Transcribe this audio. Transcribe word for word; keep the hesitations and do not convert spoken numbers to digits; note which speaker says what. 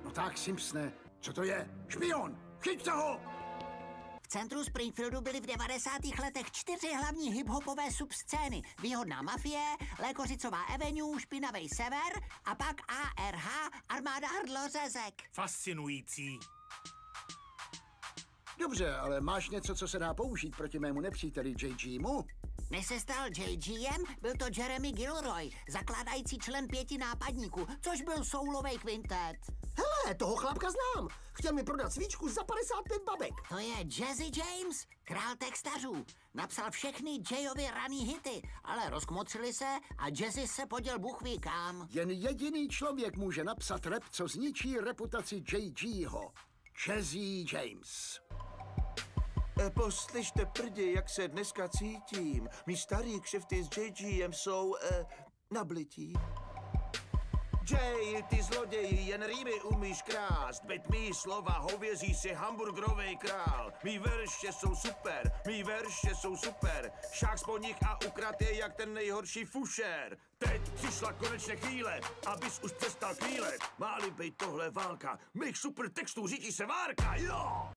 Speaker 1: No tak, Simpsone, co to je? Špion! Chyťte ho!
Speaker 2: V centru Springfieldu byly v devadesátých letech čtyři hlavní hiphopové subscény. Výhodná mafie, Lékořicová Avenue, Špinavej sever a pak A R H, armáda hrdlořezek.
Speaker 3: Fascinující.
Speaker 1: Dobře, ale máš něco, co se dá použít proti mému nepříteli J G mu?
Speaker 2: Než se stal J G M, byl to Jeremy Gilroy, zakládající člen Pěti nápadníků, což byl soulovej kvintet.
Speaker 4: Hele, toho chlapka znám. Chtěl mi prodat svíčku za padesát pět babek.
Speaker 2: To je Jazzy James, král textařů. Napsal všechny Jayovy raný hity, ale rozkmotřili se a Jazzy se poděl bůh ví kam.
Speaker 1: Jen jediný člověk může napsat rap, co zničí reputaci J G ho. Jazzy James.
Speaker 5: E, poslyšte prdi, jak se dneska cítím. Mí starý kšefty s J G M jsou e, nablití. Jay, ty zloději, jen rýmy umíš krást. Byť mý slova hovězí si hamburgerovej král. Mý verše jsou super, mý verše jsou super. Šák po nich a ukrad je jak ten nejhorší fušér. Teď přišla konečně chvíle, abys už přestal kvílet. Má-li bejt tohle válka, mých super textů řídí se várka, jo!